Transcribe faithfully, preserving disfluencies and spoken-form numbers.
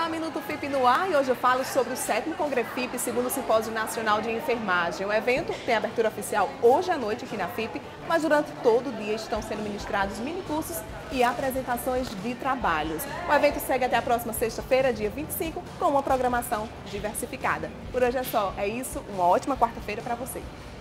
Olá, Minuto F I P no ar, e hoje eu falo sobre o sétimo Congresso F I P, segundo Simpósio Nacional de Enfermagem. O evento tem abertura oficial hoje à noite aqui na F I P, mas durante todo o dia estão sendo ministrados minicursos e apresentações de trabalhos. O evento segue até a próxima sexta-feira, dia vinte e cinco, com uma programação diversificada. Por hoje é só, é isso, uma ótima quarta-feira para você.